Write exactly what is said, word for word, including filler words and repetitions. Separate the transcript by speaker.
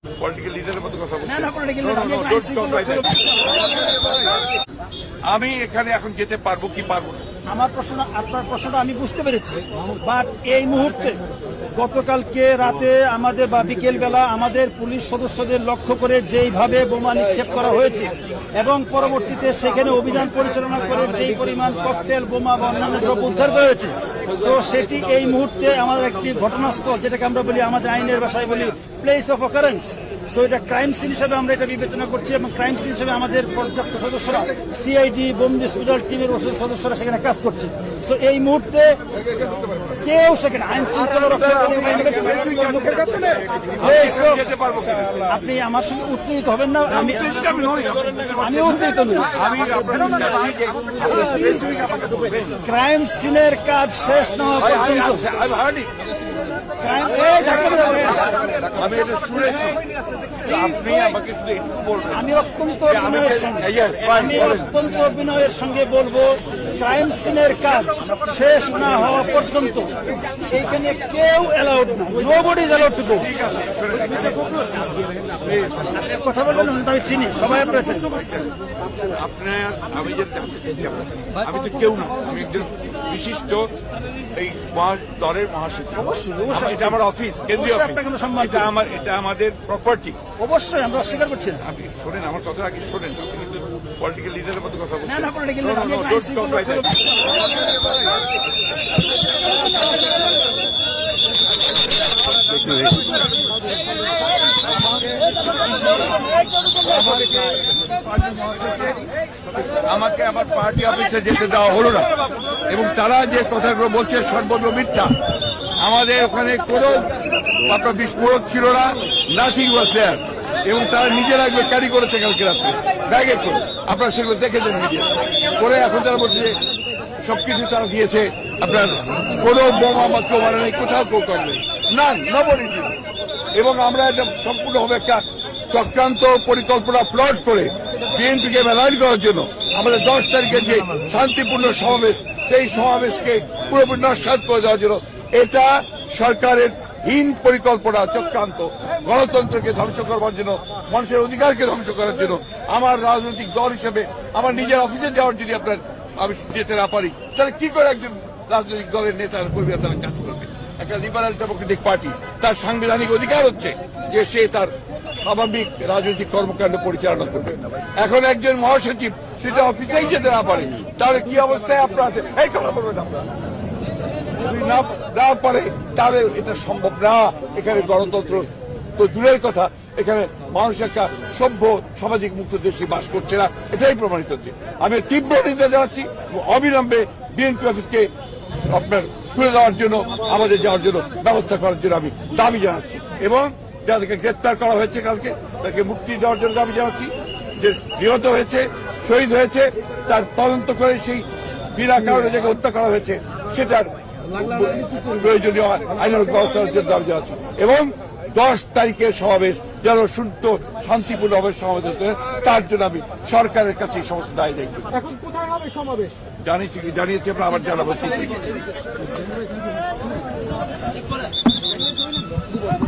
Speaker 1: Political লিডারের মতো কথা বলছি।
Speaker 2: না না পলিটিক্যাল লিডার
Speaker 1: আমি এখানে এখন যেতে পারবো কি পারবো না
Speaker 2: আমার প্রশ্ন আপনার প্রশ্নটা আমি বুঝতে পেরেছি, বাট এই মুহূর্তে গতকালকে রাতে আমাদের বা বিকেল বেলা আমাদের পুলিশ সদস্যদের লক্ষ্য করে যেইভাবে বোমা নিক্ষেপ করা হয়েছে এবং পরবর্তীতে সেখানে অভিযান পরিচালনা করে যেই পরিমাণ ককটেল বোমা বা অন্যান্য দ্রব্য উদ্ধার করা হয়েছে, তো সেটি এই মুহূর্তে আমাদের একটি ঘটনাস্থল, যেটাকে আমরা বলি আমাদের আইনের ভাষায় বলি প্লেস অফ অকারেন্স। সো এটা ক্রাইম সিন হিসেবে আমরা এটা বিবেচনা করছি এবং ক্রাইম সিন হিসেবে আমাদের পর্যাপ্ত সদস্যরা সিআইডি বোম ডিসপোজাল টিমের সদস্যরা সেখানে কাজ করছে। সো এই মুহূর্তে কেউ সেখানে আইন শৃঙ্খলা রক্ষা আপনি আমার সঙ্গে উত্তেজিত হবেন না। আমি আমি উত্তেজিত নই। ক্রাইম সিনের কাজ শেষ না হওয়া পর্যন্ত
Speaker 1: আমি এটা শুনেছি, আপনি আমাকে শুধু একটু বলবেন।
Speaker 2: আমি অত্যন্ত বিনয়ের সঙ্গে আমি অত্যন্ত বিনয়ের সঙ্গে বলবো, ক্রাইম সিনের কাজ শেষ না হওয়া পর্যন্ত এইখানে কেউ অ্যালাউড না, nobody is allowed to go. কথা বলবেন, আমি চিনি সবাই আপনার
Speaker 1: আপনার আমি যে জানতে চাইছি আমি তো কেউ না, আমি একজন বিশিষ্ট এই দলের মহাসচিব। অবশ্যই এটা আমার অফিস, কেন্দ্রীয় অফিস, এটা আমার এটা আমাদের প্রপার্টি।
Speaker 2: অবশ্যই আমরা অস্বীকার করছি না।
Speaker 1: আপনি শোনেন আমার কথা আগে শোনেন, আপনি কিন্তু পলিটিক্যাল লিডারের মতো কথা বলছেন।
Speaker 2: না না পলিটিক্যাল লিডার
Speaker 1: আমাকে আমার পার্টি অফিসে যেতে দেওয়া হলো না এবং তারা যে কথাগুলো বলছে সর্বত্র মিথ্যা। আমাদের ওখানে কোনো আপনার বিস্ফোরক ছিল না, নাথিং ওয়াজ দেয়ার, এবং তারা নিজেরা ক্যারি করেছে কালকে রাত্রে ব্যাগে করে। আপনারা সেগুলো দেখেছেন মিডিয়া করে। এখন তারা বলছে যে সবকিছু তারা দিয়েছে, আপনার কোনো বোমা বা কেউ মানে নেই, কোথাও কেউ করবে না, নবনী। এবং আমরা এটা সম্পূর্ণভাবে একটা চক্রান্ত পরিকল্পনা প্লট করে বিএনপিকে মেলাইন করার জন্য আমাদের দশ তারিখের যে শান্তিপূর্ণ সমাবেশ, সেই সমাবেশকে পুরোপুরি নস্যাৎ করে দেওয়ার জন্য এটা সরকারের হীন পরিকল্পনা, চক্রান্ত, গণতন্ত্রকে ধ্বংস করবার জন্য, মানুষের অধিকারকে ধ্বংস করার জন্য। আমার রাজনৈতিক দল হিসেবে আমার নিজের অফিসে যাওয়ার যদি আপনার আমি যেতে না পারি, তাহলে কি করে একজন রাজনৈতিক দলের নেতার কর্মীরা তারা কাজ করবে? একটা লিবারাল ডেমোক্রেটিক পার্টি, তার সাংবিধানিক অধিকার হচ্ছে যে সে তার স্বাভাবিক রাজনৈতিক কর্মকাণ্ড পরিচালনা করবে। এখন একজন মহাসচিব সেটা অফিসেই যেতে না পারে, তাহলে কি অবস্থায় আপনার আছে? এই কথা বলবেন আপনারা না পারে, তাহলে এটা সম্ভব না। এখানে গণতন্ত্র তো দূরের কথা, এখানে মানুষ একটা সভ্য সামাজিক মুক্ত দেশে বাস করছে না, এটাই প্রমাণিত হচ্ছে। আমি তীব্র নিন্দা জানাচ্ছি, অবিলম্বে বিএনপি অফিসকে আপনার খুলে দেওয়ার জন্য, আমাদের যাওয়ার জন্য ব্যবস্থা করার জন্য আমি দাবি জানাচ্ছি, এবং যাদেরকে গ্রেপ্তার করা হয়েছে কালকে তাকে মুক্তি দেওয়ার জন্য দাবি জানাচ্ছি। যে নিহত হয়েছে, শহীদ হয়েছে, তার তদন্ত করে সেই বিনা কারণে যাকে হত্যা করা হয়েছে সেটার প্রয়োজনীয় আইনানুগ ব্যবস্থার জন্য দাবি জানাচ্ছি। এবং দশ তারিখের সমাবেশ যেন শুদ্ধ শান্তিপূর্ণভাবে সমাবেশ হতে, তার জন্য আমি সরকারের কাছে এই সমস্ত দায় দায়িত্ব।
Speaker 3: এখন কোথায় হবে সমাবেশ
Speaker 1: জানিয়েছি জানিয়েছি আমরা আবার জানাবো।